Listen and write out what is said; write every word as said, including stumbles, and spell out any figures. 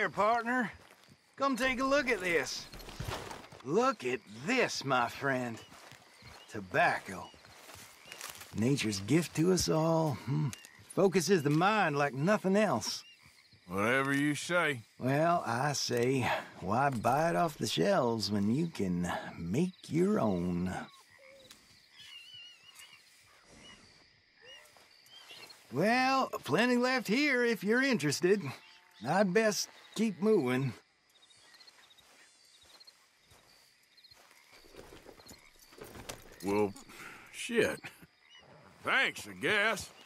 there, partner. Come take a look at this. Look at this, my friend. Tobacco. Nature's gift to us all. Hmm. Focuses the mind like nothing else. Whatever you say. Well, I say, why buy it off the shelves when you can make your own? Well, plenty left here if you're interested. I'd best keep moving. Well, shit. Thanks, I guess.